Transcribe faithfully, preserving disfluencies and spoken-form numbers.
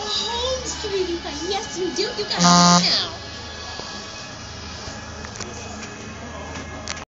home, sweetie pie. Yes, we do. You got to now.